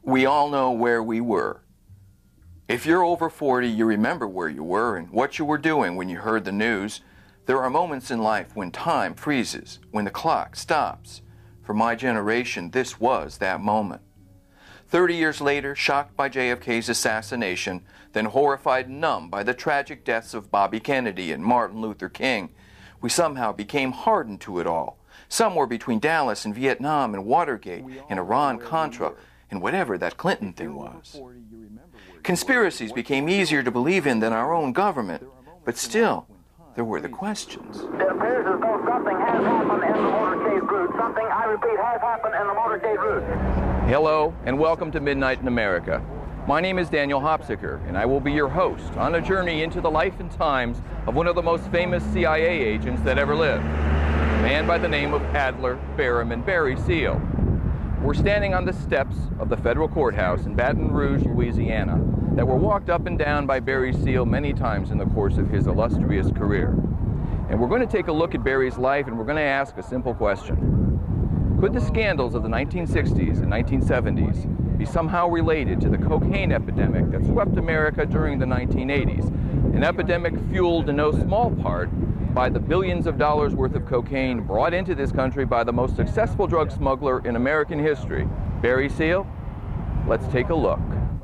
We all know where we were. If you're over 40, you remember where you were and what you were doing when you heard the news. There are moments in life when time freezes, when the clock stops. For my generation, this was that moment. 30 years later, shocked by JFK's assassination, then horrified and numb by the tragic deaths of Bobby Kennedy and Martin Luther King, we somehow became hardened to it all. Somewhere between Dallas and Vietnam and Watergate and Iran-Contra and whatever that Clinton thing was. Conspiracies became easier to believe in than our own government, but still, there were the questions. It appears as though something has happened in the motorcade route. Something, I repeat, has happened in the motorcade route. Hello, and welcome to Midnight in America. My name is Daniel Hopsicker, and I will be your host on a journey into the life and times of one of the most famous CIA agents that ever lived, a man by the name of Adler Berriman Barry Seal. We're standing on the steps of the federal courthouse in Baton Rouge, Louisiana, that were walked up and down by Barry Seal many times in the course of his illustrious career. And we're going to take a look at Barry's life, and we're going to ask a simple question. Could the scandals of the 1960s and 1970s be somehow related to the cocaine epidemic that swept America during the 1980s, an epidemic fueled in no small part by the billions of dollars worth of cocaine brought into this country by the most successful drug smuggler in American history, Barry Seal? Let's take a look.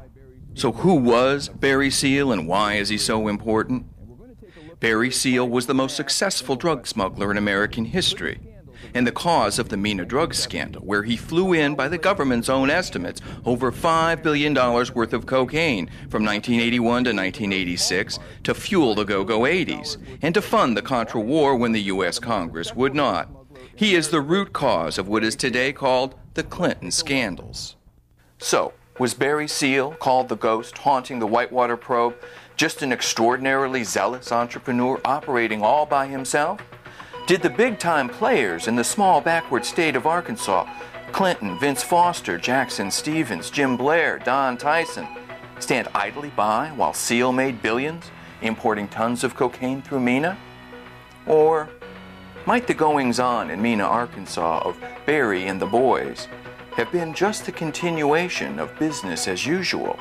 So who was Barry Seal and why is he so important? Barry Seal was the most successful drug smuggler in American history and the cause of the Mina drug scandal, where he flew in, by the government's own estimates, over $5 billion worth of cocaine from 1981 to 1986 to fuel the go-go 80s and to fund the Contra War when the U.S. Congress would not. He is the root cause of what is today called the Clinton scandals. So, was Barry Seal, called the Ghost, haunting the Whitewater probe, just an extraordinarily zealous entrepreneur operating all by himself? Did the big-time players in the small backward state of Arkansas, Clinton, Vince Foster, Jackson Stevens, Jim Blair, Don Tyson, stand idly by while Seal made billions, importing tons of cocaine through Mina? Or might the goings-on in Mina, Arkansas of Barry and the boys have been just a continuation of business as usual?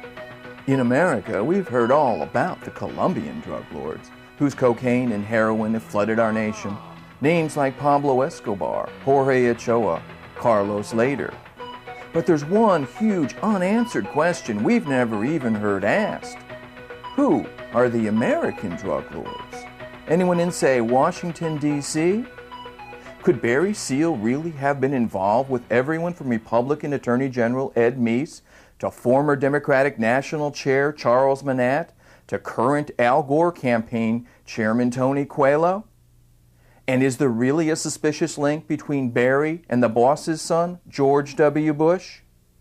In America, we've heard all about the Colombian drug lords, whose cocaine and heroin have flooded our nation. Names like Pablo Escobar, Jorge Ochoa, Carlos Lader. But there's one huge unanswered question we've never even heard asked. Who are the American drug lords? Anyone in, say, Washington, D.C.? Could Barry Seal really have been involved with everyone from Republican Attorney General Ed Meese to former Democratic National Chair Charles Manat to current Al Gore campaign Chairman Tony Coelho? And is there really a suspicious link between Barry and the boss's son, George W. Bush?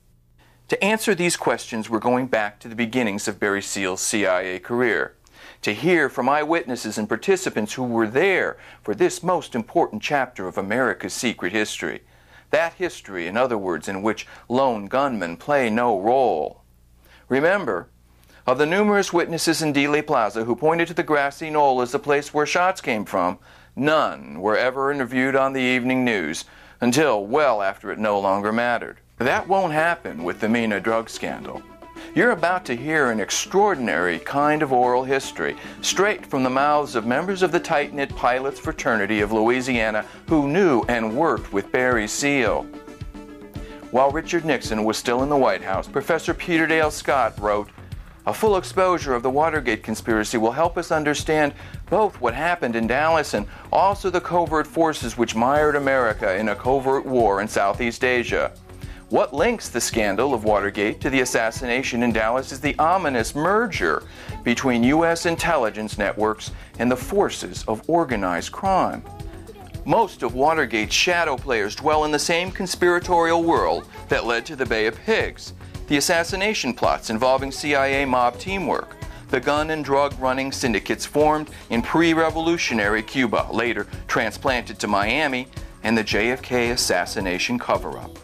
To answer these questions, we're going back to the beginnings of Barry Seal's CIA career, to hear from eyewitnesses and participants who were there for this most important chapter of America's secret history. That history, in other words, in which lone gunmen play no role. Remember, of the numerous witnesses in Dealey Plaza who pointed to the grassy knoll as the place where shots came from, none were ever interviewed on the evening news until well after it no longer mattered. That won't happen with the Mina drug scandal. You're about to hear an extraordinary kind of oral history, straight from the mouths of members of the tight-knit pilots fraternity of Louisiana who knew and worked with Barry Seal. While Richard Nixon was still in the White House, Professor Peter Dale Scott wrote, "A full exposure of the Watergate conspiracy will help us understand both what happened in Dallas and also the covert forces which mired America in a covert war in Southeast Asia. What links the scandal of Watergate to the assassination in Dallas is the ominous merger between U.S. intelligence networks and the forces of organized crime. Most of Watergate's shadow players dwell in the same conspiratorial world that led to the Bay of Pigs, the assassination plots involving CIA mob teamwork, the gun and drug running syndicates formed in pre-revolutionary Cuba, later transplanted to Miami, and the JFK assassination cover-up.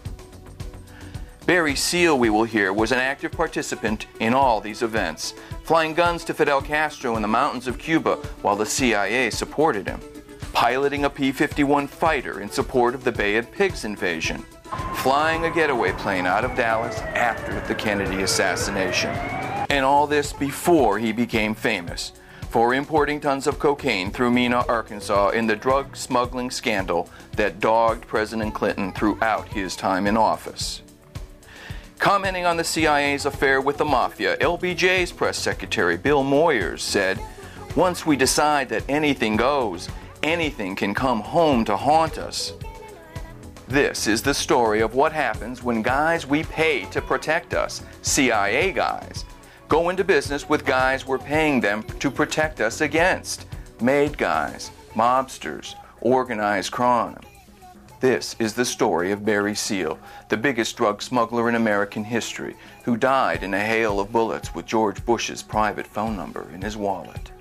Barry Seal, we will hear, was an active participant in all these events, flying guns to Fidel Castro in the mountains of Cuba while the CIA supported him, piloting a P-51 fighter in support of the Bay of Pigs invasion, flying a getaway plane out of Dallas after the Kennedy assassination. And all this before he became famous for importing tons of cocaine through Mena, Arkansas in the drug smuggling scandal that dogged President Clinton throughout his time in office. Commenting on the CIA's affair with the mafia, LBJ's press secretary Bill Moyers said, "Once we decide that anything goes, anything can come home to haunt us." This is the story of what happens when guys we pay to protect us, CIA guys, go into business with guys we're paying them to protect us against, made guys, mobsters, organized crime. This is the story of Barry Seal, the biggest drug smuggler in American history, who died in a hail of bullets with George Bush's private phone number in his wallet.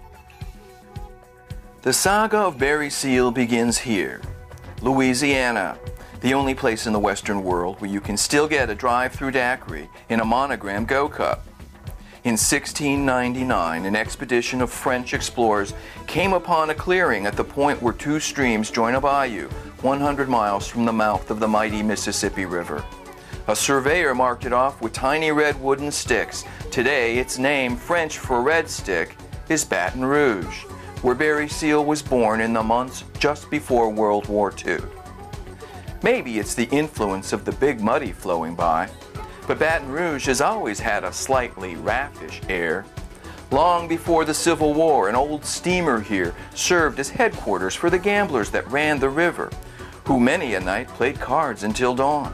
The saga of Barry Seal begins here, Louisiana, the only place in the Western world where you can still get a drive-through daiquiri in a monogram Go Cup. In 1699, an expedition of French explorers came upon a clearing at the point where two streams join a bayou 100 miles from the mouth of the mighty Mississippi River. A surveyor marked it off with tiny red wooden sticks. Today, its name, French for red stick, is Baton Rouge, where Barry Seal was born in the months just before World War II. Maybe it's the influence of the Big Muddy flowing by, but Baton Rouge has always had a slightly raffish air. Long before the Civil War, an old steamer here served as headquarters for the gamblers that ran the river, who many a night played cards until dawn.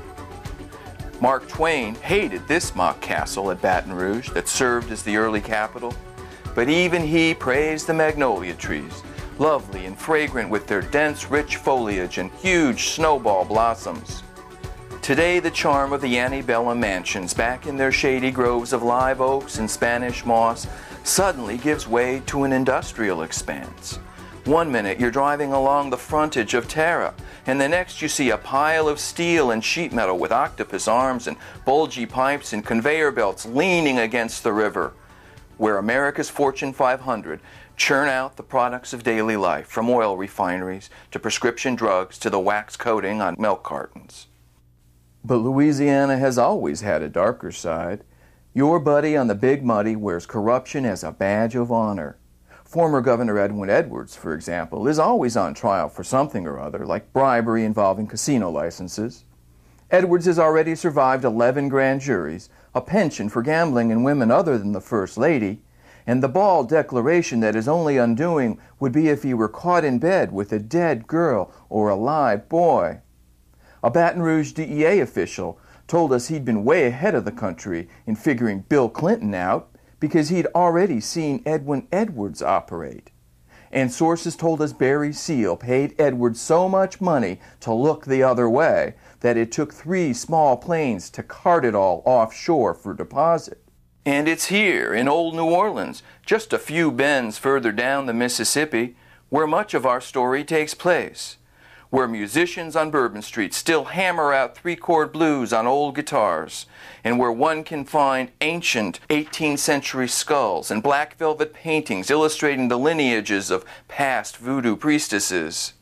Mark Twain hated this mock castle at Baton Rouge that served as the early capital, but even he praised the magnolia trees, lovely and fragrant with their dense, rich foliage and huge snowball blossoms. Today, the charm of the antebellum mansions back in their shady groves of live oaks and Spanish moss suddenly gives way to an industrial expanse. One minute you're driving along the frontage of Tara, and the next you see a pile of steel and sheet metal with octopus arms and bulgy pipes and conveyor belts leaning against the river, where America's Fortune 500 churn out the products of daily life, from oil refineries to prescription drugs to the wax coating on milk cartons. But Louisiana has always had a darker side. Your buddy on the Big Muddy wears corruption as a badge of honor. Former Governor Edwin Edwards, for example, is always on trial for something or other, like bribery involving casino licenses. Edwards has already survived 11 grand juries, a pension for gambling and women other than the First Lady, and the bald declaration that his only undoing would be if he were caught in bed with a dead girl or a live boy. A Baton Rouge DEA official told us he'd been way ahead of the country in figuring Bill Clinton out because he'd already seen Edwin Edwards operate. And sources told us Barry Seal paid Edwards so much money to look the other way that it took 3 small planes to cart it all offshore for deposit. And it's here in old New Orleans, just a few bends further down the Mississippi, where much of our story takes place, where musicians on Bourbon Street still hammer out 3-chord blues on old guitars, and where one can find ancient 18th century skulls and black velvet paintings illustrating the lineages of past voodoo priestesses.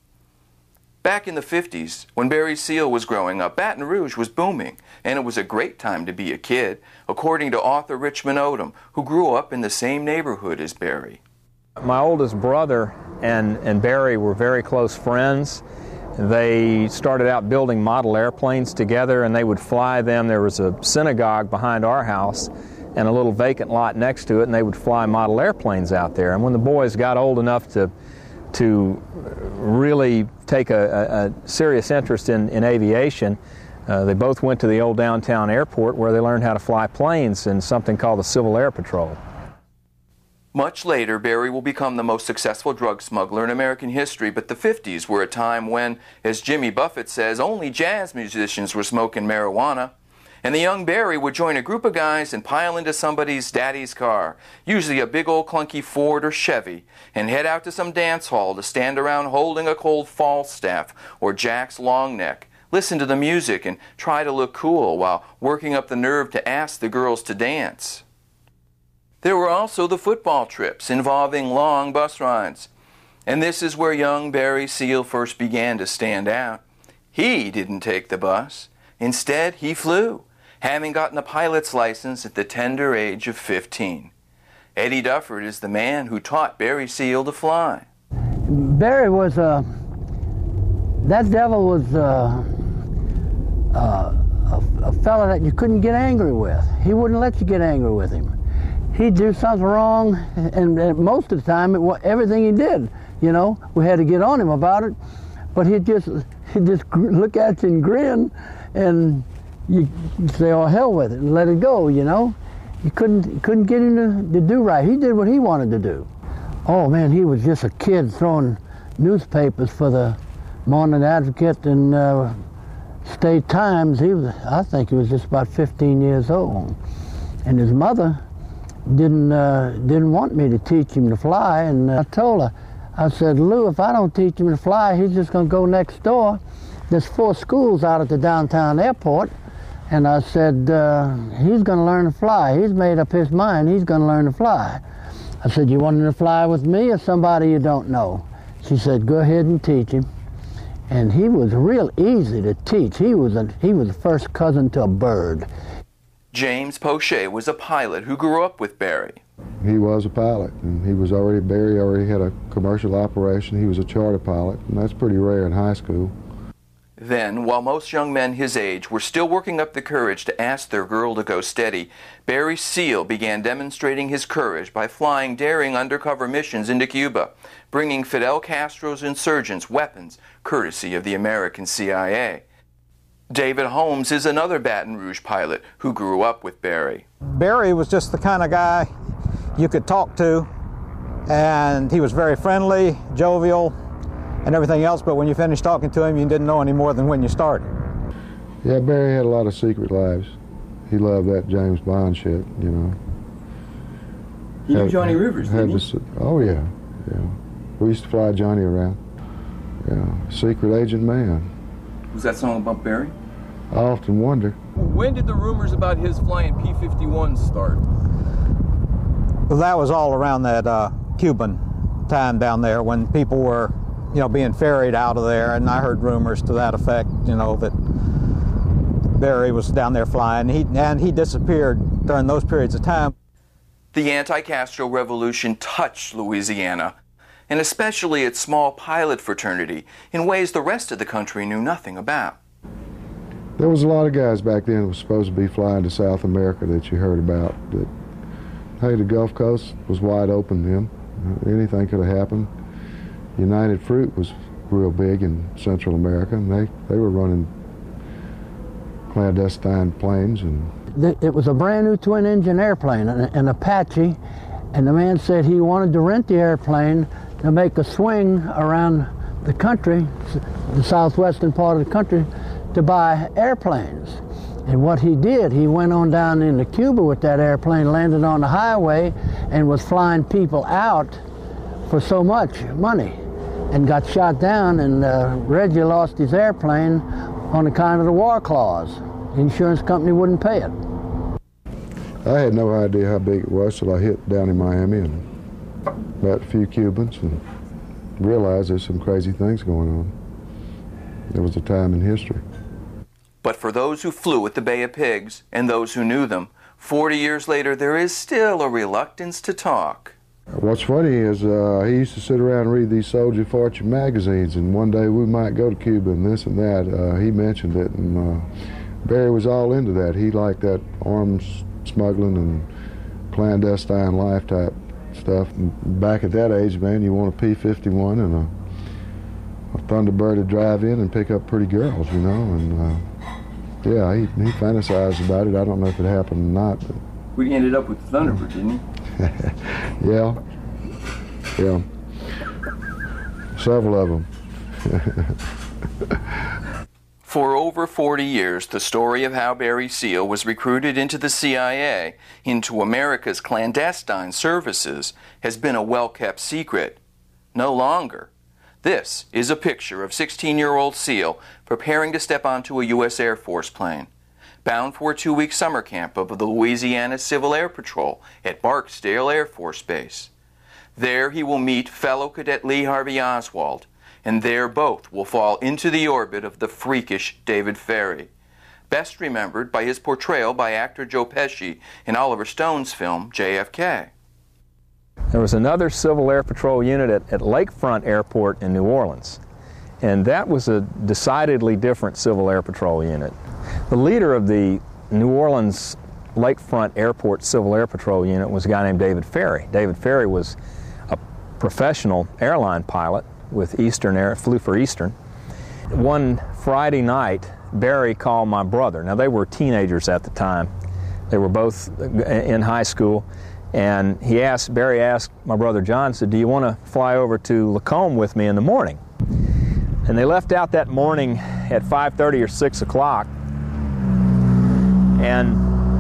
Back in the 50s, when Barry Seal was growing up, Baton Rouge was booming, and it was a great time to be a kid, according to author Richmond Odom, who grew up in the same neighborhood as Barry. My oldest brother and Barry were very close friends. They started out building model airplanes together, and they would fly them. There was a synagogue behind our house and a little vacant lot next to it, and they would fly model airplanes out there. And when the boys got old enough to really take a serious interest in aviation, they both went to the old downtown airport where they learned how to fly planes in something called the Civil Air Patrol. Much later, Barry will become the most successful drug smuggler in American history, but the 50s were a time when, as Jimmy Buffett says, only jazz musicians were smoking marijuana. And the young Barry would join a group of guys and pile into somebody's daddy's car, usually a big old clunky Ford or Chevy, and head out to some dance hall to stand around holding a cold Falstaff or Jack's long neck, listen to the music, and try to look cool while working up the nerve to ask the girls to dance. There were also the football trips involving long bus rides. And this is where young Barry Seal first began to stand out. He didn't take the bus. Instead, he flew, having gotten a pilot's license at the tender age of 15. Eddie Dufford is the man who taught Barry Seal to fly. Barry was that devil was a fella that you couldn't get angry with. He wouldn't let you get angry with him. He'd do something wrong, and most of the time, everything he did, you know, we had to get on him about it. But he'd just look at you and grin, and you say, "Oh, hell with it," and let it go, you know. You couldn't get him to do right. He did what he wanted to do. Oh man, he was just a kid throwing newspapers for the Morning Advocate and State Times. I think he was just about 15 years old, and his mother didn't want me to teach him to fly. And I told her, I said, "Lou, if I don't teach him to fly, he's just going to go next door. There's 4 schools out at the downtown airport." And I said, "He's going to learn to fly. He's made up his mind. He's going to learn to fly." I said, "You want him to fly with me or somebody you don't know?" She said, "Go ahead and teach him." And he was real easy to teach. He was a first cousin to a bird. James Poche was a pilot who grew up with Barry. He was a pilot, and Barry already had a commercial operation. He was a charter pilot, and that's pretty rare in high school. Then, while most young men his age were still working up the courage to ask their girl to go steady, Barry Seal began demonstrating his courage by flying daring undercover missions into Cuba, bringing Fidel Castro's insurgents weapons courtesy of the American CIA. David Holmes is another Baton Rouge pilot who grew up with Barry. Barry was just the kind of guy you could talk to, and he was very friendly, jovial, and everything else, but when you finished talking to him, you didn't know any more than when you started. Yeah, Barry had a lot of secret lives. He loved that James Bond shit, you know. He knew Johnny Rivers, didn't he? Oh, yeah. We used to fly Johnny around. Yeah, secret agent man. Was that song about Barry? I often wonder. When did the rumors about his flying P-51s start? Well, that was all around that Cuban time down there when people were, you know, being ferried out of there, and I heard rumors to that effect, you know, that Barry was down there flying, and he disappeared during those periods of time. The anti-Castro revolution touched Louisiana, and especially its small pilot fraternity, in ways the rest of the country knew nothing about. There was a lot of guys back then who were supposed to be flying to South America that you heard about. That, hey, the Gulf Coast was wide open then. Anything could have happened. United Fruit was real big in Central America, and they were running clandestine planes. And it was a brand new twin-engine airplane, an Apache, and the man said he wanted to rent the airplane to make a swing around the country, the southwestern part of the country, to buy airplanes. And what he did, he went on down into Cuba with that airplane, landed on the highway, and was flying people out for so much money, and got shot down, and Reggie lost his airplane on account of the war clause. The insurance company wouldn't pay it. I had no idea how big it was till I hit down in Miami and met a few Cubans and realized there's some crazy things going on. There was a time in history. But for those who flew at the Bay of Pigs, and those who knew them, 40 years later there is still a reluctance to talk. What's funny is he used to sit around and read these Soldier Fortune magazines, and one day we might go to Cuba and this and that. He mentioned it, and Barry was all into that. He liked that arms smuggling and clandestine life type stuff. And back at that age, man, you want a P-51 and a Thunderbird to drive in and pick up pretty girls, you know. And yeah, he fantasized about it. I don't know if it happened or not. But We ended up with the Thunderbird, didn't he? Yeah. Several of them. For over 40 years, the story of how Barry Seal was recruited into the CIA, into America's clandestine services, has been a well-kept secret. No longer. This is a picture of 16-year-old Seal preparing to step onto a U.S. Air Force plane, bound for a 2-week summer camp of the Louisiana Civil Air Patrol at Barksdale Air Force Base. There he will meet fellow cadet Lee Harvey Oswald and there both will fall into the orbit of the freakish David Ferrie, best remembered by his portrayal by actor Joe Pesci in Oliver Stone's film JFK. There was another Civil Air Patrol unit at Lakefront Airport in New Orleans, and that was a decidedly different Civil Air Patrol unit. The leader of the New Orleans Lakefront Airport Civil Air Patrol unit was a guy named David Ferrie. David Ferrie was a professional airline pilot with Eastern Air, flew for Eastern. One Friday night, Barry called my brother. Now, they were teenagers at the time. They were both in high school, and Barry asked my brother John, said, "Do you want to fly over to Lacombe with me in the morning?" And they left out that morning at 5:30 or 6 o'clock and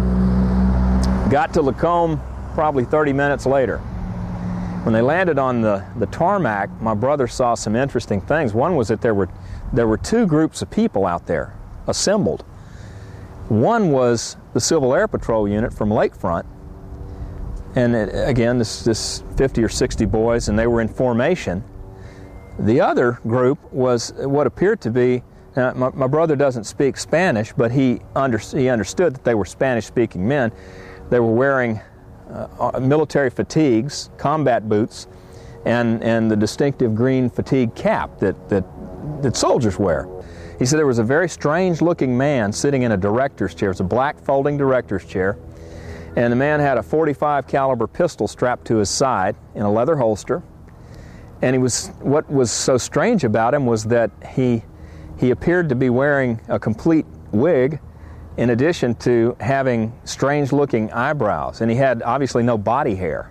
got to Lacombe probably 30 minutes later. When they landed on the tarmac, my brother saw some interesting things. One was that there were two groups of people out there assembled. One was the Civil Air Patrol unit from Lakefront, and again, this 50 or 60 boys, and they were in formation. The other group was what appeared to be, my brother doesn't speak Spanish, but he understood that they were Spanish-speaking men. They were wearing military fatigues, combat boots, and the distinctive green fatigue cap that soldiers wear. He said there was a very strange-looking man sitting in a director's chair. It was a black folding director's chair, and the man had a .45 caliber pistol strapped to his side in a leather holster. And what was so strange about him was that he appeared to be wearing a complete wig, in addition to having strange-looking eyebrows, and he had obviously no body hair.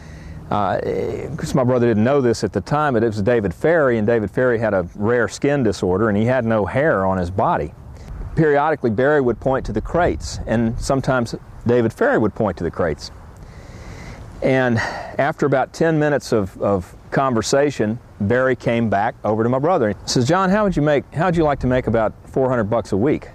Because my brother didn't know this at the time, but it was David Ferrie, and David Ferrie had a rare skin disorder, and he had no hair on his body. Periodically, Barry would point to the crates, and sometimes David Ferrie would point to the crates. And after about 10 minutes of conversation, Barry came back over to my brother. He says, "John, how'd you like to make about $400 a week?"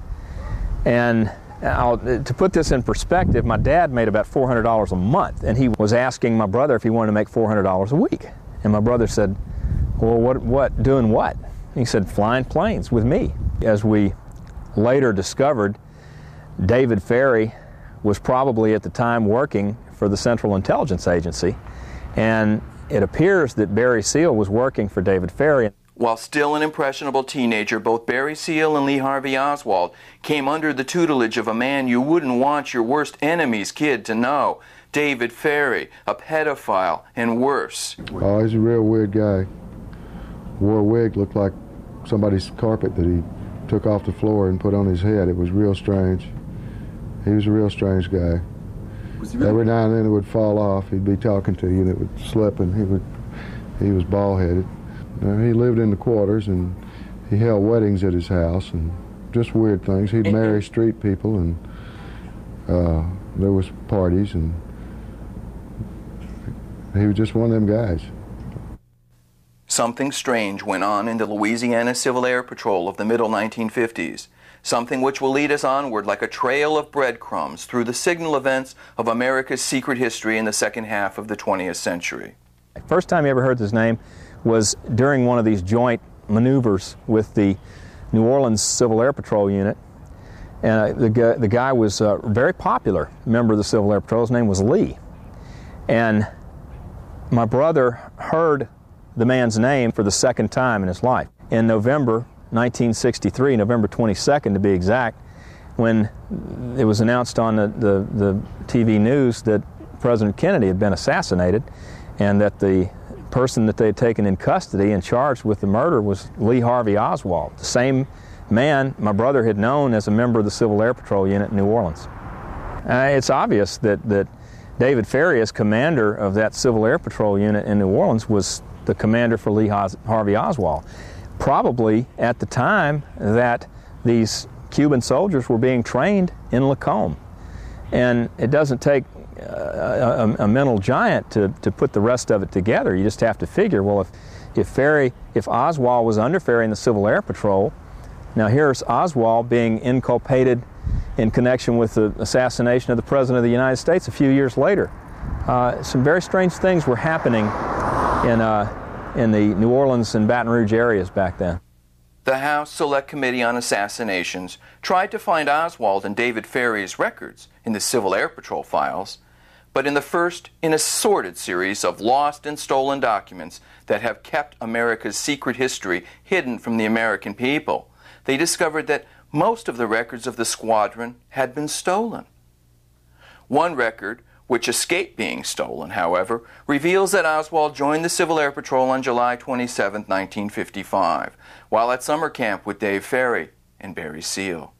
And to put this in perspective, my dad made about $400 a month, and he was asking my brother if he wanted to make $400 a week. And my brother said, "Well, what, doing what?" He said, "Flying planes with me." As we later discovered, David Ferrie was probably at the time working for the Central Intelligence Agency, and it appears that Barry Seal was working for David Ferrie. While still an impressionable teenager, both Barry Seal and Lee Harvey Oswald came under the tutelage of a man you wouldn't want your worst enemy's kid to know, David Ferrie, a pedophile, and worse. Oh, he's a real weird guy. Wore a wig, looked like somebody's carpet that he took off the floor and put on his head. It was real strange. He was a real strange guy. Every now and then it would fall off. He'd be talking to you and it would slip, and he was bald-headed. He lived in the quarters, and he held weddings at his house, and just weird things. He'd marry street people, and there was parties, and he was just one of them guys. Something strange went on in the Louisiana Civil Air Patrol of the middle 1950s. Something which will lead us onward like a trail of breadcrumbs through the signal events of America's secret history in the second half of the 20th century. First time you ever heard his name was during one of these joint maneuvers with the New Orleans Civil Air Patrol unit. And the guy was a very popular member of the Civil Air Patrol. His name was Lee. And my brother heard the man's name for the second time in his life. In November 1963, November 22nd to be exact, when it was announced on the TV news that President Kennedy had been assassinated, and that the person that they had taken in custody and charged with the murder was Lee Harvey Oswald, the same man my brother had known as a member of the Civil Air Patrol unit in New Orleans. It's obvious that David Ferrie, as commander of that Civil Air Patrol unit in New Orleans, was the commander for Lee Harvey Oswald, probably at the time that these Cuban soldiers were being trained in Lacombe. And it doesn't take a mental giant to put the rest of it together. You just have to figure, well, if Oswald was under Ferrie in the Civil Air Patrol, now here's Oswald being inculpated in connection with the assassination of the President of the United States a few years later. Some very strange things were happening in the New Orleans and Baton Rouge areas back then. The House Select Committee on Assassinations tried to find Oswald and David Ferrie's records in the Civil Air Patrol files, but in the first in a sordid series of lost and stolen documents that have kept America's secret history hidden from the American people, they discovered that most of the records of the squadron had been stolen. One record, which escaped being stolen, however, reveals that Oswald joined the Civil Air Patrol on July 27, 1955, while at summer camp with Dave Ferrie and Barry Seal.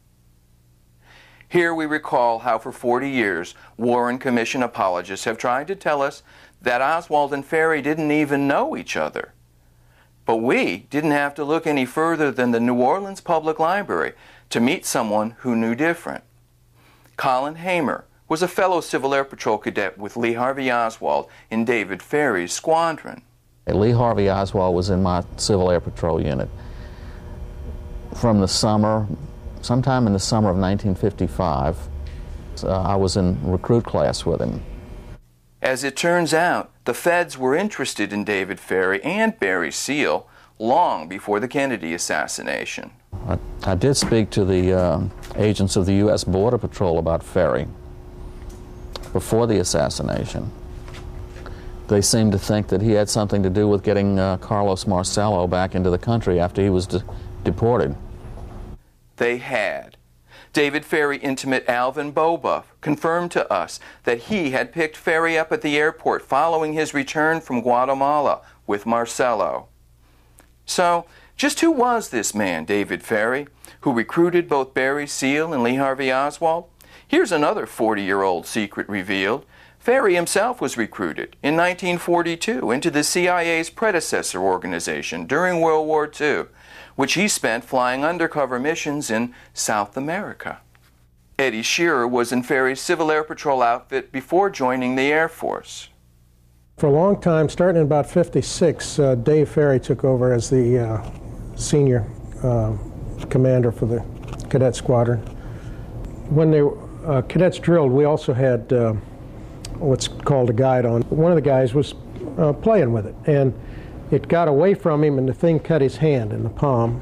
Here we recall how for 40 years Warren Commission apologists have tried to tell us that Oswald and Ferrie didn't even know each other. But we didn't have to look any further than the New Orleans Public Library to meet someone who knew different. Colin Hamer was a fellow Civil Air Patrol cadet with Lee Harvey Oswald in David Ferrie's squadron. Lee Harvey Oswald was in my Civil Air Patrol unit from the summer, sometime in the summer of 1955. I was in recruit class with him. As it turns out, the feds were interested in David Ferrie and Barry Seal long before the Kennedy assassination. I did speak to the agents of the U.S. Border Patrol about Ferrie before the assassination. They seemed to think that he had something to do with getting Carlos Marcello back into the country after he was deported. They had. David Ferrie intimate Alvin Bobuff confirmed to us that he had picked Ferrie up at the airport following his return from Guatemala with Marcello. So, just who was this man, David Ferrie, who recruited both Barry Seal and Lee Harvey Oswald? Here's another 40-year-old secret revealed. Ferrie himself was recruited in 1942 into the CIA's predecessor organization during World War II, which he spent flying undercover missions in South America. Eddie Shearer was in Ferrie's Civil Air Patrol outfit before joining the Air Force. For a long time, starting in about '56, Dave Ferrie took over as the senior commander for the cadet squadron. When the cadets drilled, we also had what's called a guide on. One of the guys was playing with it, and it got away from him, and the thing cut his hand in the palm.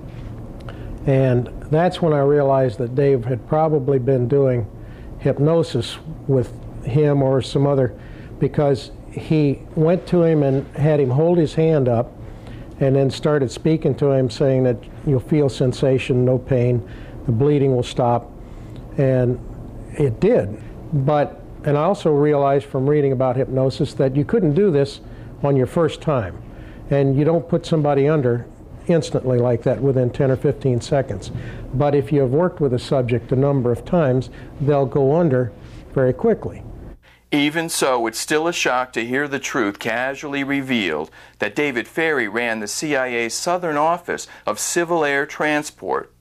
And that's when I realized that Dave had probably been doing hypnosis with him or some other, because he went to him and had him hold his hand up and then started speaking to him, saying that you'll feel sensation, no pain, the bleeding will stop. And it did. And I also realized from reading about hypnosis that you couldn't do this on your first time. And you don't put somebody under instantly like that within 10 or 15 seconds. But if you have worked with a subject a number of times, they'll go under very quickly. Even so, it's still a shock to hear the truth casually revealed that David Ferrie ran the CIA's Southern Office of Civil Air Transport.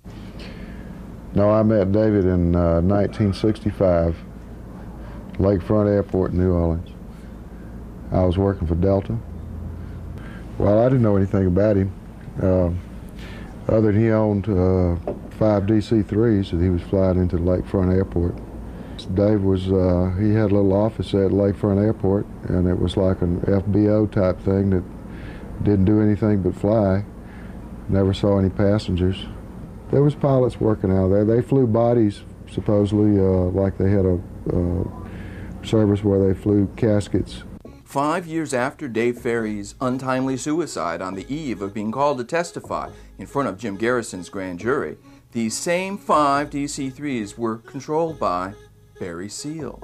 No, I met David in 1965, Lakefront Airport in New Orleans. I was working for Delta. Well, I didn't know anything about him, other than he owned 5 DC-3s that he was flying into the Lakefront Airport. Dave was, he had a little office at Lakefront Airport, and it was like an FBO type thing that didn't do anything but fly. Never saw any passengers. There was pilots working out there. They flew bodies, supposedly, like they had a service where they flew caskets. 5 years after Dave Ferrie's untimely suicide on the eve of being called to testify in front of Jim Garrison's grand jury, these same 5 DC-3s were controlled by Barry Seal.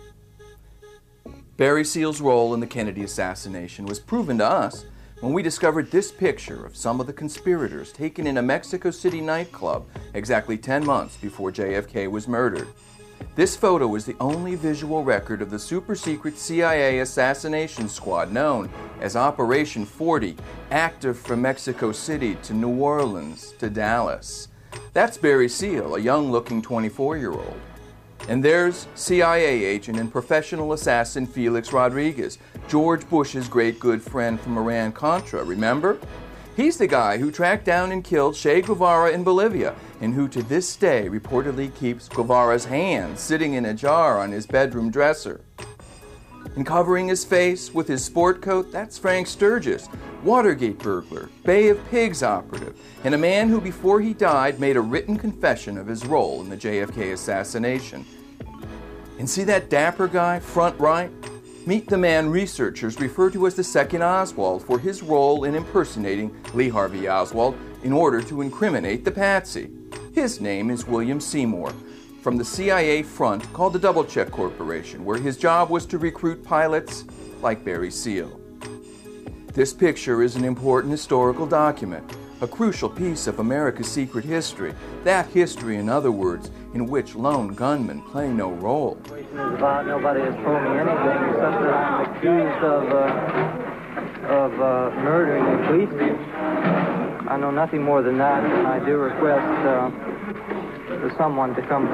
Barry Seal's role in the Kennedy assassination was proven to us when we discovered this picture of some of the conspirators taken in a Mexico City nightclub exactly 10 months before JFK was murdered. This photo is the only visual record of the super-secret CIA assassination squad known as Operation 40, active from Mexico City to New Orleans to Dallas. That's Barry Seal, a young-looking 24-year-old. And there's CIA agent and professional assassin Felix Rodriguez, George Bush's great good friend from Iran-Contra, remember? He's the guy who tracked down and killed Che Guevara in Bolivia, and who to this day reportedly keeps Guevara's hand sitting in a jar on his bedroom dresser. And covering his face with his sport coat, that's Frank Sturgis, Watergate burglar, Bay of Pigs operative, and a man who before he died made a written confession of his role in the JFK assassination. And see that dapper guy, front right? Meet the man researchers refer to as the Second Oswald for his role in impersonating Lee Harvey Oswald in order to incriminate the patsy. His name is William Seymour, from the CIA front called the Double Check Corporation, where his job was to recruit pilots like Barry Seal. This picture is an important historical document, a crucial piece of America's secret history. That history, in other words, in which lone gunmen play no role. Nobody has told me anything except that I'm accused of murdering a policeman. I know nothing more than that, and I do request for someone to come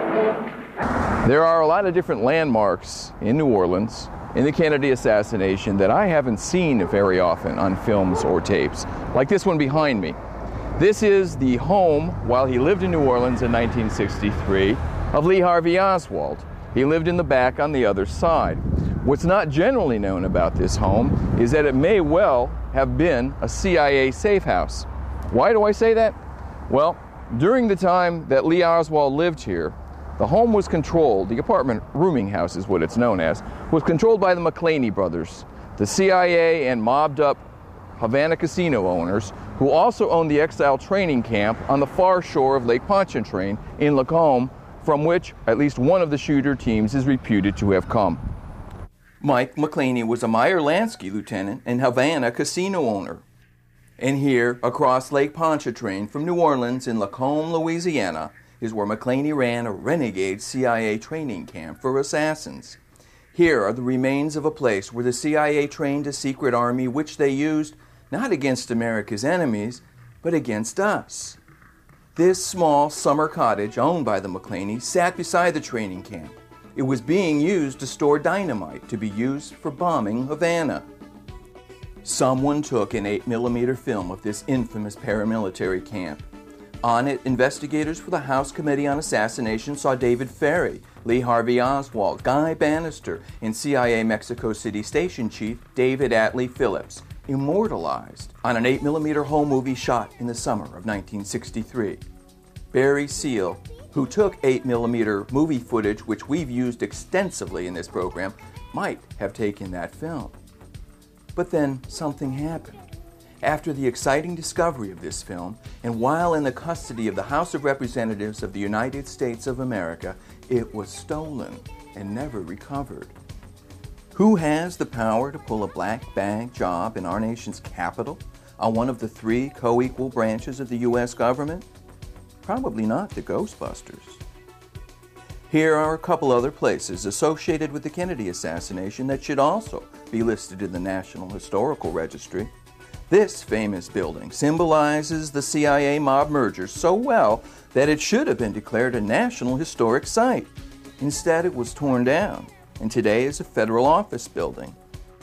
forward. There are a lot of different landmarks in New Orleans in the Kennedy assassination that I haven't seen very often on films or tapes, like this one behind me. This is the home, while he lived in New Orleans in 1963, of Lee Harvey Oswald. He lived in the back on the other side. What's not generally known about this home is that it may well have been a CIA safe house. Why do I say that? Well, during the time that Lee Oswald lived here, the home was controlled, the apartment rooming house is what it's known as, was controlled by the McClaney brothers, the CIA and mobbed up Havana casino owners who also owned the exile training camp on the far shore of Lake Pontchartrain in Lacombe, from which at least one of the shooter teams is reputed to have come. Mike McClaney was a Meyer-Lansky lieutenant and Havana casino owner. And here, across Lake Pontchartrain from New Orleans in Lacombe, Louisiana, is where McClaney ran a renegade CIA training camp for assassins. Here are the remains of a place where the CIA trained a secret army which they used not against America's enemies, but against us. This small summer cottage owned by the McClaneys sat beside the training camp. It was being used to store dynamite to be used for bombing Havana. Someone took an 8mm film of this infamous paramilitary camp. On it, investigators for the House Committee on Assassination saw David Ferrie, Lee Harvey Oswald, Guy Bannister, and CIA Mexico City Station Chief David Atlee Phillips immortalized on an 8mm home movie shot in the summer of 1963. Barry Seal, who took 8mm movie footage which we've used extensively in this program, might have taken that film. But then something happened. After the exciting discovery of this film, and while in the custody of the House of Representatives of the United States of America, it was stolen and never recovered. Who has the power to pull a black bag job in our nation's capital on one of the three co-equal branches of the U.S. government? Probably not the Ghostbusters. Here are a couple other places associated with the Kennedy assassination that should also be listed in the National Historical Registry. This famous building symbolizes the CIA mob merger so well that it should have been declared a National Historic Site. Instead, it was torn down, and today is a federal office building.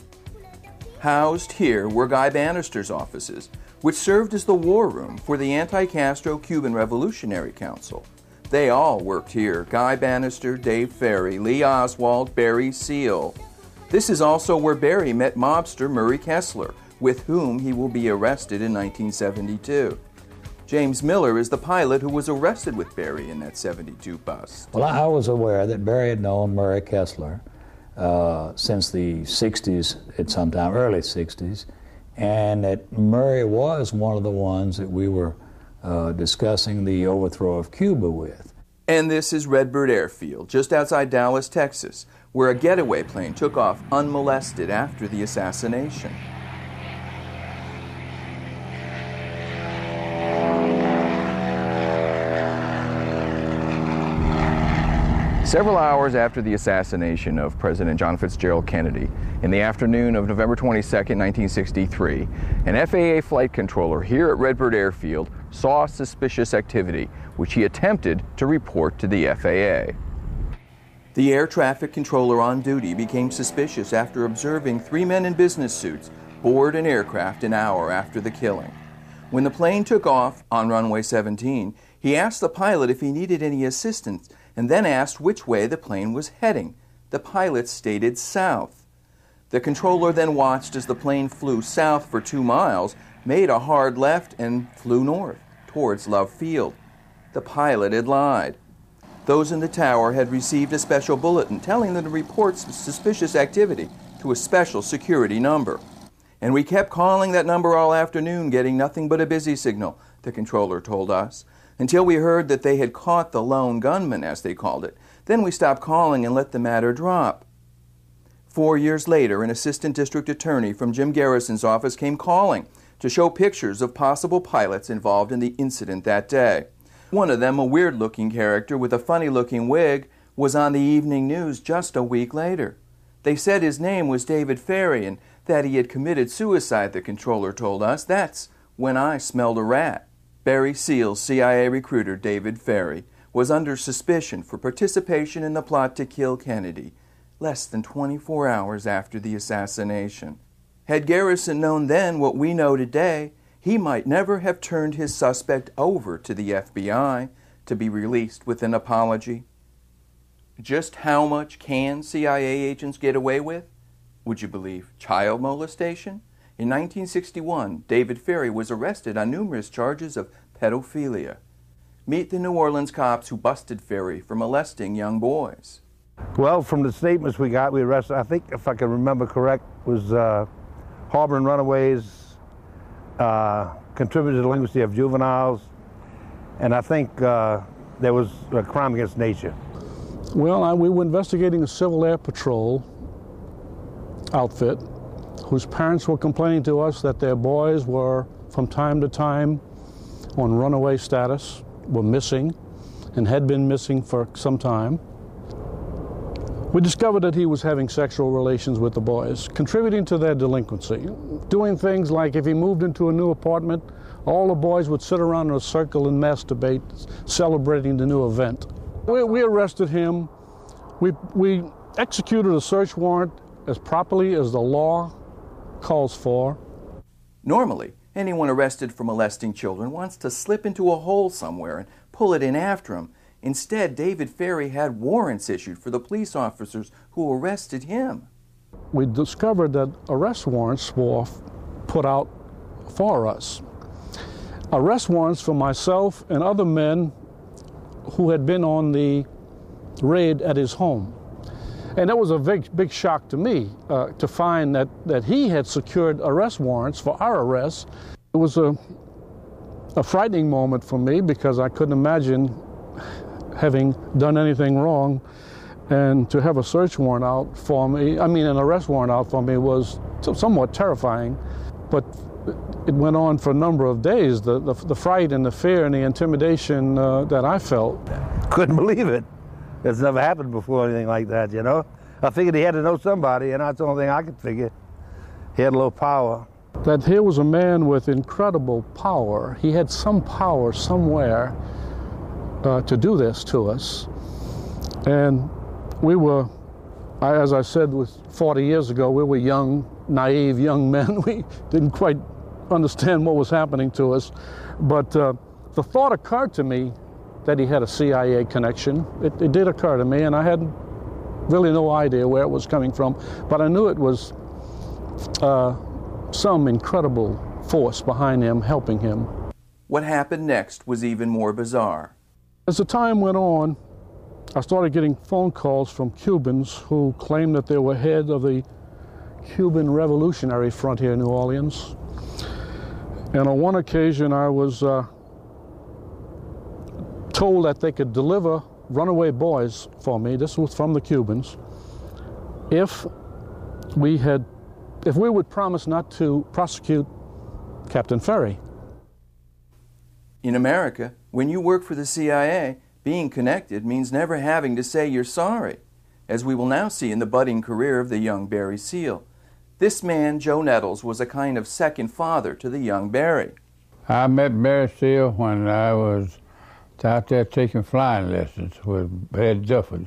Housed here were Guy Bannister's offices, which served as the war room for the anti-Castro Cuban Revolutionary Council. They all worked here: Guy Bannister, Dave Ferrie, Lee Oswald, Barry Seal. This is also where Barry met mobster Murray Kessler, with whom he will be arrested in 1972. James Miller is the pilot who was arrested with Barry in that 72 bust. Well, I was aware that Barry had known Murray Kessler since the 60s, at some time, early 60s, and that Murray was one of the ones that we were discussing the overthrow of Cuba with. And this is Redbird Airfield, just outside Dallas, Texas, where a getaway plane took off unmolested after the assassination. Several hours after the assassination of President John Fitzgerald Kennedy, in the afternoon of November 22, 1963, an FAA flight controller here at Redbird Airfield saw suspicious activity, which he attempted to report to the FAA. The air traffic controller on duty became suspicious after observing three men in business suits board an aircraft an hour after the killing. When the plane took off on runway 17, he asked the pilot if he needed any assistance, and then asked which way the plane was heading. The pilot stated south. The controller then watched as the plane flew south for 2 miles, made a hard left, and flew north towards Love Field. The pilot had lied. Those in the tower had received a special bulletin telling them to report suspicious activity to a special security number. And we kept calling that number all afternoon, getting nothing but a busy signal, the controller told us, until we heard that they had caught the lone gunman, as they called it. Then we stopped calling and let the matter drop. 4 years later, an assistant district attorney from Jim Garrison's office came calling to show pictures of possible pilots involved in the incident that day. One of them, a weird-looking character with a funny-looking wig, was on the evening news just a week later. They said his name was David Ferry and that he had committed suicide, the controller told us. That's when I smelled a rat. Barry Seal's CIA recruiter, David Ferry, was under suspicion for participation in the plot to kill Kennedy, less than 24 hours after the assassination. Had Garrison known then what we know today, he might never have turned his suspect over to the FBI to be released with an apology. Just how much can CIA agents get away with? Would you believe child molestation? In 1961, David Ferry was arrested on numerous charges of pedophilia. Meet the New Orleans cops who busted Ferry for molesting young boys. Well, from the statements we got, we arrested, I think, if I can remember correct, was harboring runaways, contributed to delinquency of juveniles, and I think there was a crime against nature. Well, we were investigating a Civil Air Patrol outfit whose parents were complaining to us that their boys were, from time to time, on runaway status, were missing, and had been missing for some time. We discovered that he was having sexual relations with the boys, contributing to their delinquency, doing things like if he moved into a new apartment, all the boys would sit around in a circle and masturbate, celebrating the new event. We arrested him. We executed a search warrant as properly as the law calls for. Normally, anyone arrested for molesting children wants to slip into a hole somewhere and pull it in after him. Instead, David Ferry had warrants issued for the police officers who arrested him. We discovered that arrest warrants were put out for us. Arrest warrants for myself and other men who had been on the raid at his home. And it was a big shock to me to find that he had secured arrest warrants for our arrests. It was a frightening moment for me because I couldn't imagine having done anything wrong, and to have a search warrant out for me, an arrest warrant out for me was somewhat terrifying, but it went on for a number of days, the fright and the fear and the intimidation that I felt. Couldn't believe it. It's never happened before, anything like that, you know? I figured he had to know somebody, and that's the only thing I could figure. He had a little power. That here was a man with incredible power. He had some power somewhere to do this to us. And we were, as I said, 40 years ago, we were young, naive young men. We didn't quite understand what was happening to us. But the thought occurred to me that he had a CIA connection. It did occur to me, and I had really no idea where it was coming from. But I knew it was some incredible force behind him, helping him. What happened next was even more bizarre. As the time went on, I started getting phone calls from Cubans who claimed that they were head of the Cuban Revolutionary Front here in New Orleans. And on one occasion, I was told that they could deliver runaway boys for me. This was from the Cubans. If we would promise not to prosecute Captain Ferry. In America, when you work for the CIA, being connected means never having to say you're sorry, as we will now see in the budding career of the young Barry Seal. This man, Joe Nettles, was a kind of second father to the young Barry. I met Barry Seal when I was out there taking flying lessons with Ed Dufford.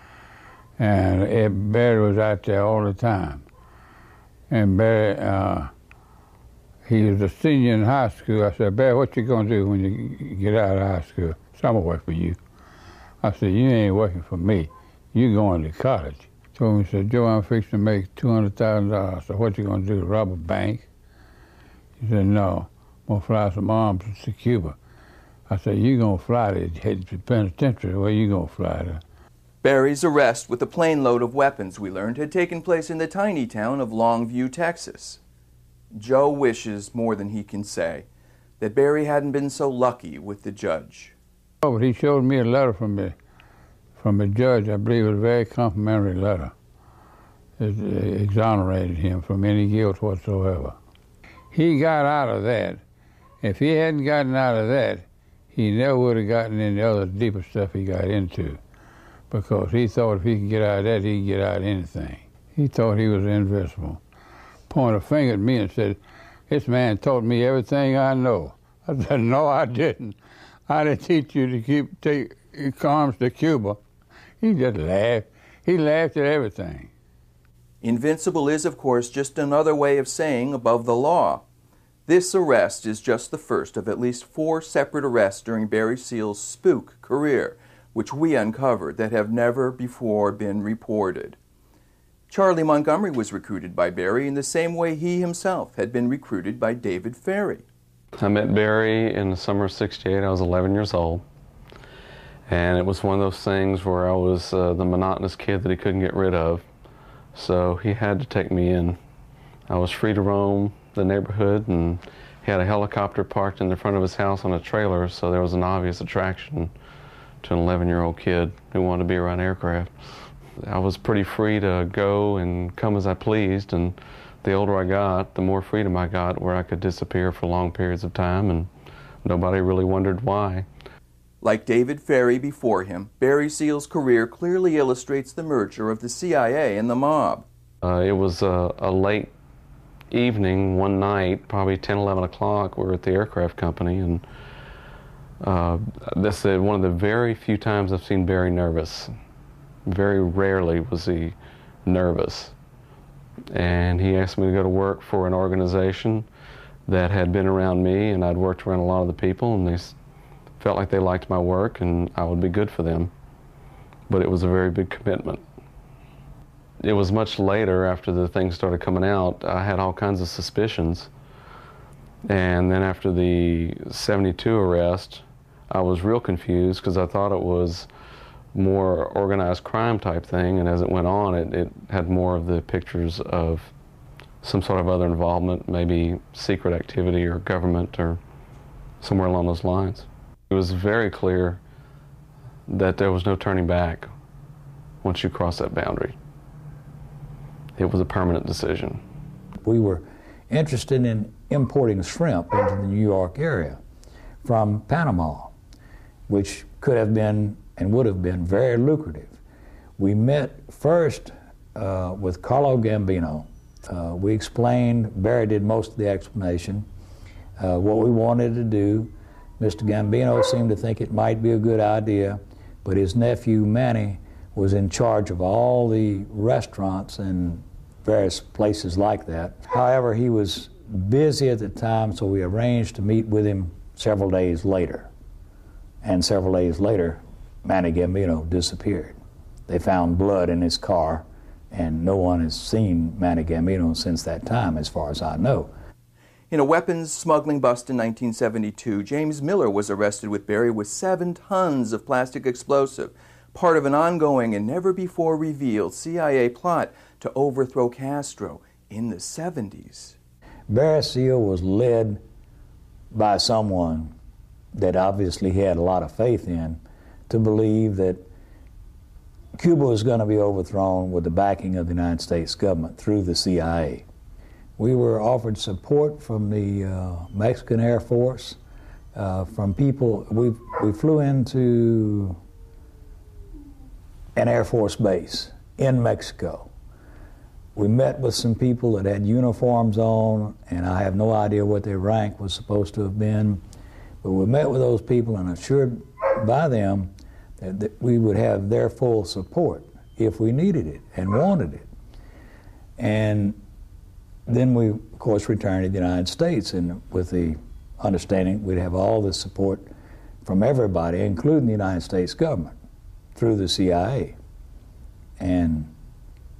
And Barry was out there all the time. And Barry, he was a senior in high school. I said, Barry, what you gonna do when you get out of high school? So I'm gonna work for you. I said, you ain't working for me. You're going to college. told me, he said, Joe, I'm fixing to make $200,000. I said, what you gonna do, rob a bank? He said, no, I'm gonna fly some arms to Cuba. I said, you gonna fly to the penitentiary, where you gonna fly to? Barry's arrest with a plane load of weapons, we learned, had taken place in the tiny town of Longview, Texas. Joe wishes, more than he can say, that Barry hadn't been so lucky with the judge. Oh, but he showed me a letter from the judge. I believe it was a very complimentary letter. It exonerated him from any guilt whatsoever. He got out of that. If he hadn't gotten out of that, he never would have gotten into the other deeper stuff he got into, because he thought if he could get out of that, he could get out of anything. He thought he was invincible. Pointed a finger at me and said, this man taught me everything I know. I said, no, I didn't. I didn't teach you to take arms to Cuba. He just laughed. He laughed at everything. Invincible is, of course, just another way of saying above the law. This arrest is just the first of at least 4 separate arrests during Barry Seal's spook career, which we uncovered that have never before been reported. Charlie Montgomery was recruited by Barry in the same way he himself had been recruited by David Ferry. I met Barry in the summer of '68. I was 11 years old. And it was one of those things where I was the monotonous kid that he couldn't get rid of. So he had to take me in. I was free to roam the neighborhood, and he had a helicopter parked in the front of his house on a trailer, so there was an obvious attraction to an 11-year-old kid who wanted to be around aircraft. I was pretty free to go and come as I pleased, and the older I got, the more freedom I got, where I could disappear for long periods of time, and nobody really wondered why. Like David Ferry before him, Barry Seal's career clearly illustrates the merger of the CIA and the mob. It was a late evening, one night, probably 10, 11 o'clock. We were at the aircraft company, and this is one of the very few times I've seen Barry nervous. Very rarely was he nervous. And he asked me to go to work for an organization that had been around me, and I'd worked around a lot of the people, and they felt like they liked my work and I would be good for them. But it was a very big commitment. It was much later, after the things started coming out, I had all kinds of suspicions. And then after the '72 arrest, I was real confused because I thought it was more organized crime type thing, and as it went on, it had more of the pictures of some sort of other involvement, maybe secret activity or government or somewhere along those lines. It was very clear that there was no turning back once you cross that boundary. It was a permanent decision. We were interested in importing shrimp into the New York area from Panama, which could have been and would have been very lucrative. We met first with Carlo Gambino. We explained, Barry did most of the explanation, what we wanted to do. Mr. Gambino seemed to think it might be a good idea, but his nephew Manny was in charge of all the restaurants and various places like that. However, he was busy at the time, so we arranged to meet with him several days later. And several days later, Manny Gambino disappeared. They found blood in his car, and no one has seen Manny Gambino since that time, as far as I know. In a weapons smuggling bust in 1972, James Miller was arrested with Barry with 7 tons of plastic explosive, part of an ongoing and never-before-revealed CIA plot to overthrow Castro in the 70s. Barry Seal was led by someone that obviously he had a lot of faith in to believe that Cuba was going to be overthrown with the backing of the United States government through the CIA. We were offered support from the Mexican Air Force, from people. We flew into an Air Force base in Mexico. We met with some people that had uniforms on, and I have no idea what their rank was supposed to have been, but we met with those people and assured by them that we would have their full support if we needed it and wanted it. And then we, of course, returned to the United States, and with the understanding we'd have all the support from everybody, including the United States government, through the CIA. And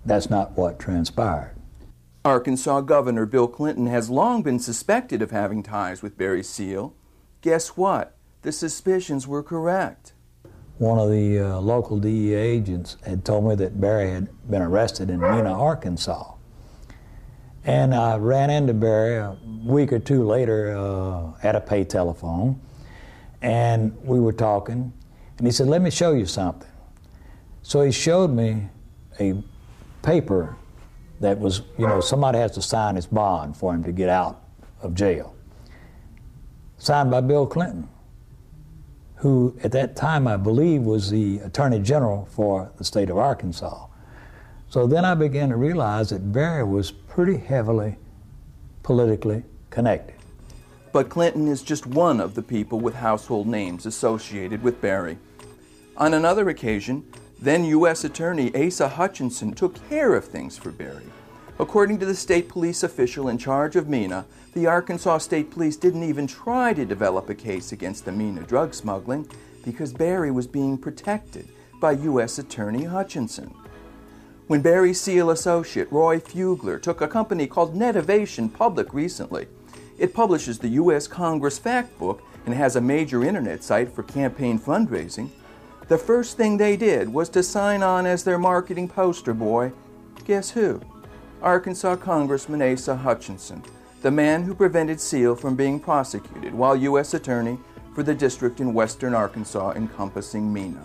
that's not what transpired. Arkansas Governor Bill Clinton has long been suspected of having ties with Barry Seal. Guess what? The suspicions were correct. One of the local DEA agents had told me that Barry had been arrested in Mena, Arkansas. And I ran into Barry a week or two later at a pay telephone, and we were talking, and he said, "Let me show you something." So he showed me a paper that was, somebody has to sign his bond for him to get out of jail. Signed by Bill Clinton, who at that time I believe was the Attorney General for the state of Arkansas. So then I began to realize that Barry was pretty heavily politically connected. But Clinton is just one of the people with household names associated with Barry. On another occasion, then U.S. Attorney Asa Hutchinson took care of things for Barry. According to the state police official in charge of Mena, the Arkansas State Police didn't even try to develop a case against the Mena drug smuggling because Barry was being protected by U.S. Attorney Hutchinson. When Barry Seal associate Roy Fugler took a company called Netivation public recently, it publishes the U.S. Congress Fact Book and has a major internet site for campaign fundraising. The first thing they did was to sign on as their marketing poster boy. Guess who? Arkansas Congressman Asa Hutchinson, the man who prevented Seal from being prosecuted while U.S. Attorney for the district in western Arkansas encompassing Mena.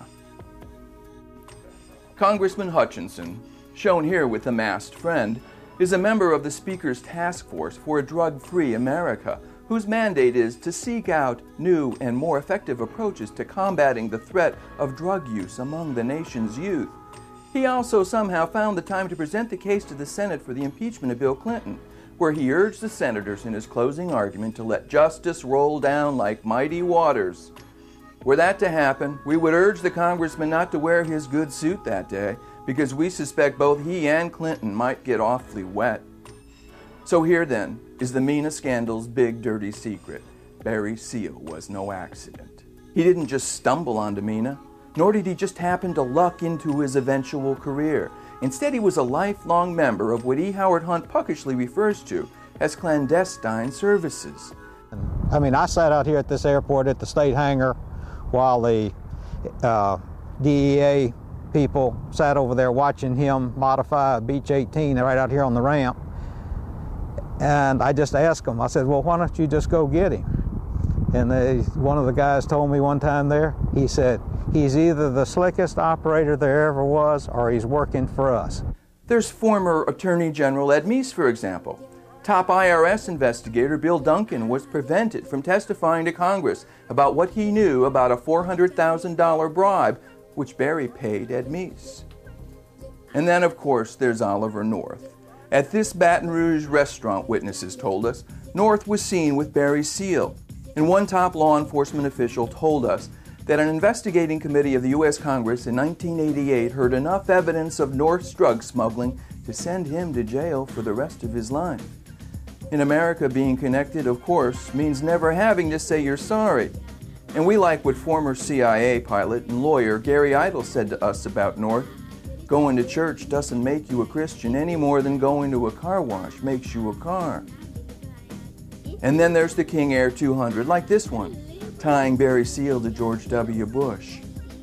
Congressman Hutchinson, shown here with the masked friend, is a member of the Speaker's Task Force for a Drug-Free America, whose mandate is to seek out new and more effective approaches to combating the threat of drug use among the nation's youth. He also somehow found the time to present the case to the Senate for the impeachment of Bill Clinton, where he urged the senators in his closing argument to let justice roll down like mighty waters. Were that to happen, we would urge the congressman not to wear his good suit that day, because we suspect both he and Clinton might get awfully wet. So here then is the Mena scandal's big dirty secret. Barry Seal was no accident. He didn't just stumble onto Mena, nor did he just happen to luck into his eventual career. Instead, he was a lifelong member of what E. Howard Hunt puckishly refers to as clandestine services. I mean, I sat out here at this airport at the state hangar while the DEA people sat over there watching him modify a Beech 18 right out here on the ramp. And I just asked him, I said, well, why don't you just go get him? And one of the guys told me one time there, he said, he's either the slickest operator there ever was or he's working for us. There's former Attorney General Ed Meese, for example. Top IRS investigator Bill Duncan was prevented from testifying to Congress about what he knew about a $400,000 bribe which Barry paid Ed Meese. And then, of course, there's Oliver North. At this Baton Rouge restaurant, witnesses told us, North was seen with Barry Seal. And one top law enforcement official told us that an investigating committee of the U.S. Congress in 1988 heard enough evidence of North's drug smuggling to send him to jail for the rest of his life. In America, being connected, of course, means never having to say you're sorry. And we like what former CIA pilot and lawyer Gary Idle said to us about North. Going to church doesn't make you a Christian any more than going to a car wash makes you a car. And then there's the King Air 200, like this one, tying Barry Seal to George W. Bush.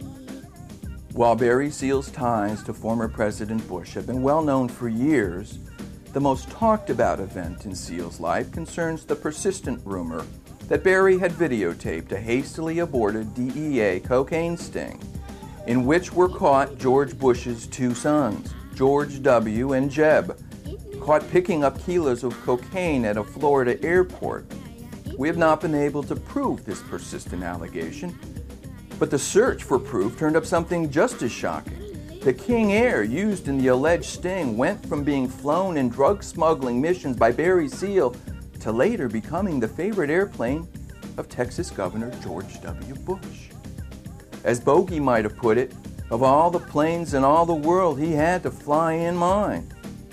While Barry Seal's ties to former President Bush have been well known for years, the most talked about event in Seal's life concerns the persistent rumor that Barry had videotaped a hastily aborted DEA cocaine sting in which were caught George Bush's two sons, George W. and Jeb, caught picking up kilos of cocaine at a Florida airport. We have not been able to prove this persistent allegation, but the search for proof turned up something just as shocking. The King Air used in the alleged sting went from being flown in drug smuggling missions by Barry Seal to later becoming the favorite airplane of Texas Governor George W. Bush. As Bogey might have put it, of all the planes in all the world, he had to fly in mine.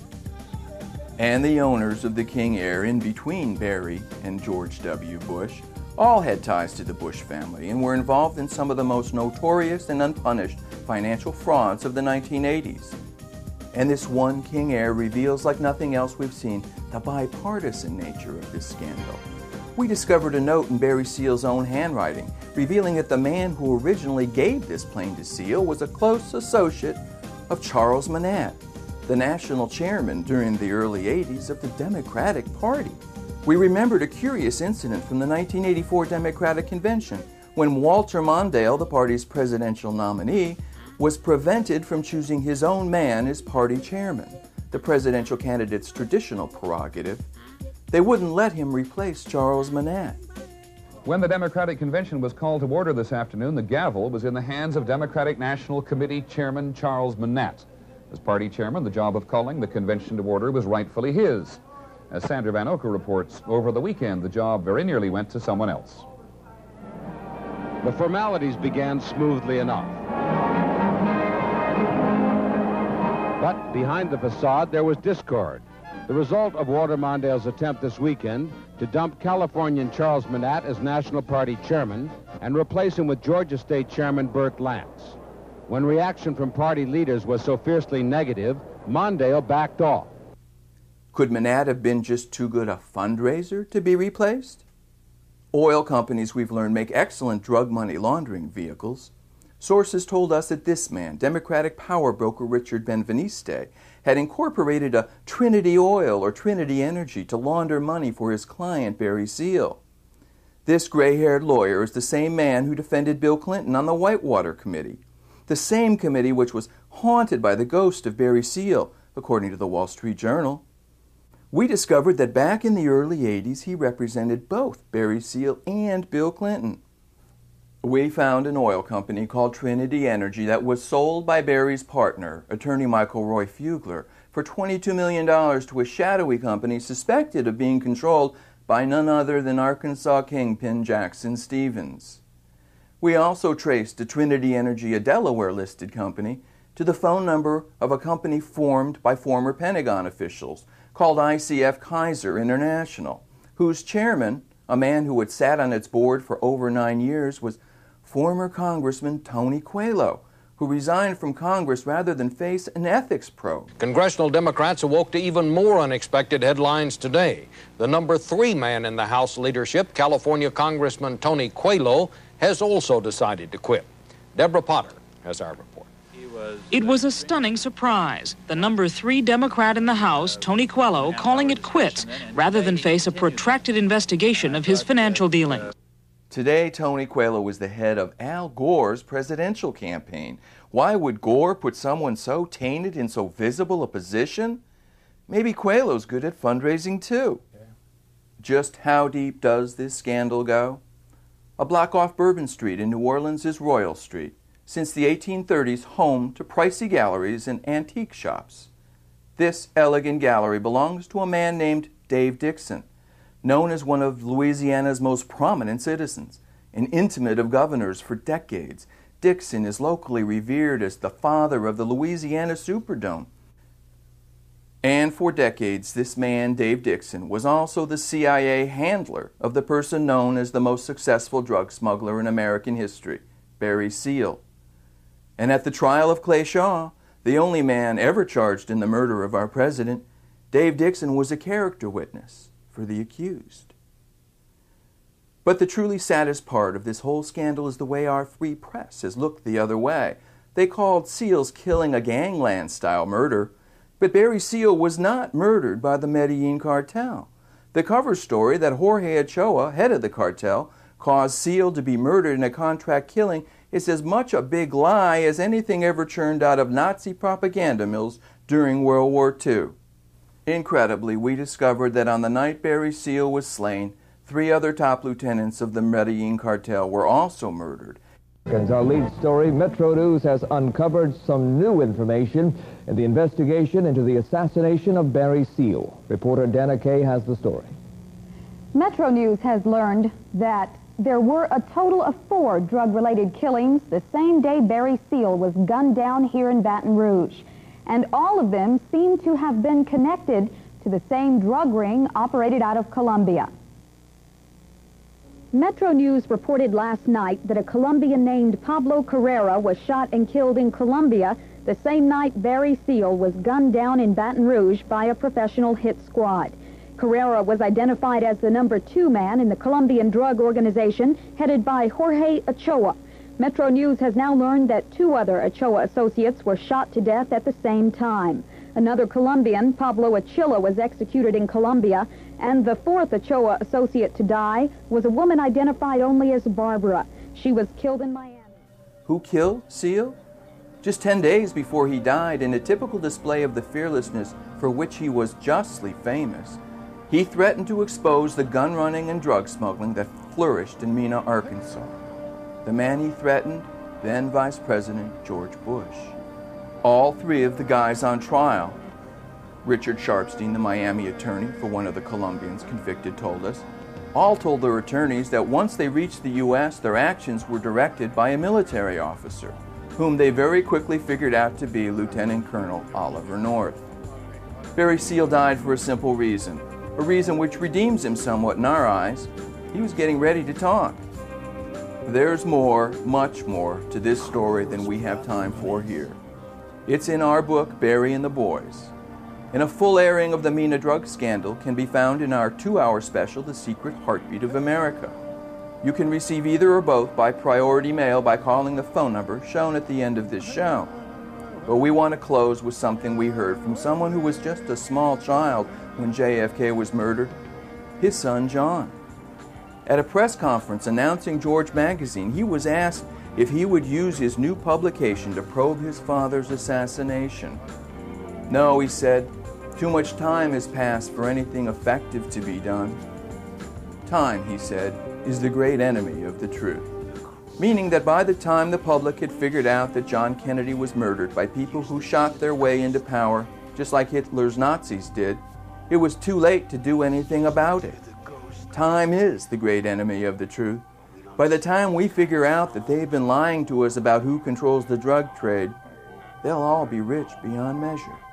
And the owners of the King Air in between Barry and George W. Bush all had ties to the Bush family and were involved in some of the most notorious and unpunished financial frauds of the 1980s. And this one King Air reveals, like nothing else we've seen, the bipartisan nature of this scandal. We discovered a note in Barry Seal's own handwriting, revealing that the man who originally gave this plane to Seal was a close associate of Charles Manat, the national chairman during the early 80s of the Democratic Party. We remembered a curious incident from the 1984 Democratic Convention when Walter Mondale, the party's presidential nominee, was prevented from choosing his own man as party chairman, the presidential candidate's traditional prerogative. They wouldn't let him replace Charles Manat. When the Democratic Convention was called to order this afternoon, the gavel was in the hands of Democratic National Committee Chairman Charles Manat. As party chairman, the job of calling the convention to order was rightfully his. As Sandra Van Oker reports, over the weekend, the job very nearly went to someone else. The formalities began smoothly enough. But behind the facade, there was discord. The result of Walter Mondale's attempt this weekend to dump Californian Charles Manat as National Party chairman and replace him with Georgia State Chairman Burt Lance. When reaction from party leaders was so fiercely negative, Mondale backed off. Could Manat have been just too good a fundraiser to be replaced? Oil companies, we've learned, make excellent drug money laundering vehicles. Sources told us that this man, Democratic power broker Richard Benveniste, had incorporated a Trinity Oil or Trinity Energy to launder money for his client, Barry Seal. This gray-haired lawyer is the same man who defended Bill Clinton on the Whitewater Committee, the same committee which was haunted by the ghost of Barry Seal, according to the Wall Street Journal. We discovered that back in the early 80s, he represented both Barry Seal and Bill Clinton. We found an oil company called Trinity Energy that was sold by Barry's partner, attorney Michael Roy Fugler, for $22 million to a shadowy company suspected of being controlled by none other than Arkansas kingpin Jackson Stevens. We also traced to Trinity Energy, a Delaware-listed company, to the phone number of a company formed by former Pentagon officials called ICF Kaiser International, whose chairman, a man who had sat on its board for over 9 years, was former Congressman Tony Coelho, who resigned from Congress rather than face an ethics probe. Congressional Democrats awoke to even more unexpected headlines today. The number 3 man in the House leadership, California Congressman Tony Coelho, has also decided to quit. Deborah Potter has our report. It was a stunning surprise. The number 3 Democrat in the House, Tony Coelho, calling it quits rather than face a protracted investigation of his financial dealings. Today, Tony Coelho was the head of Al Gore's presidential campaign. Why would Gore put someone so tainted in so visible a position? Maybe Coelho's good at fundraising too. Just how deep does this scandal go? A block off Bourbon Street in New Orleans is Royal Street, since the 1830s home to pricey galleries and antique shops. This elegant gallery belongs to a man named Dave Dixon, known as one of Louisiana's most prominent citizens, an intimate of governors for decades. Dixon is locally revered as the father of the Louisiana Superdome. And for decades, this man, Dave Dixon, was also the CIA handler of the person known as the most successful drug smuggler in American history, Barry Seal. And at the trial of Clay Shaw, the only man ever charged in the murder of our president, Dave Dixon was a character witness for the accused. But the truly saddest part of this whole scandal is the way our free press has looked the other way. They called Seal's killing a gangland-style murder, but Barry Seal was not murdered by the Medellin cartel. The cover story that Jorge Ochoa, head of the cartel, caused Seal to be murdered in a contract killing is as much a big lie as anything ever churned out of Nazi propaganda mills during World War II. Incredibly, we discovered that on the night Barry Seal was slain, 3 other top lieutenants of the Medellin cartel were also murdered. As our lead story, Metro News has uncovered some new information in the investigation into the assassination of Barry Seal. Reporter Dana Kay has the story. Metro News has learned that there were a total of 4 drug-related killings the same day Barry Seal was gunned down here in Baton Rouge. And all of them seem to have been connected to the same drug ring operated out of Colombia. Metro News reported last night that a Colombian named Pablo Carrera was shot and killed in Colombia the same night Barry Seal was gunned down in Baton Rouge by a professional hit squad. Carrera was identified as the #2 man in the Colombian drug organization headed by Jorge Ochoa. Metro News has now learned that 2 other Ochoa associates were shot to death at the same time. Another Colombian, Pablo Achilla, was executed in Colombia, and the 4th Ochoa associate to die was a woman identified only as Barbara. She was killed in Miami. Who killed Seal? Just 10 days before he died, in a typical display of the fearlessness for which he was justly famous, he threatened to expose the gun running and drug smuggling that flourished in Mena, Arkansas. The man he threatened, then Vice President George Bush. All 3 of the guys on trial, Richard Sharpstein, the Miami attorney for one of the Colombians convicted, told us, all told their attorneys that once they reached the U.S., their actions were directed by a military officer, whom they very quickly figured out to be Lieutenant Colonel Oliver North. Barry Seal died for a simple reason, a reason which redeems him somewhat in our eyes. He was getting ready to talk. There's more, much more, to this story than we have time for here. It's in our book, Barry and the Boys. And a full airing of the Mena drug scandal can be found in our 2-hour special, The Secret Heartbeat of America. You can receive either or both by priority mail by calling the phone number shown at the end of this show. But we want to close with something we heard from someone who was just a small child when JFK was murdered, his son John. At a press conference announcing George Magazine, he was asked if he would use his new publication to probe his father's assassination. No, he said, too much time has passed for anything effective to be done. Time, he said, is the great enemy of the truth. Meaning that by the time the public had figured out that John Kennedy was murdered by people who shot their way into power, just like Hitler's Nazis did, it was too late to do anything about it. Time is the great enemy of the truth. By the time we figure out that they've been lying to us about who controls the drug trade, they'll all be rich beyond measure.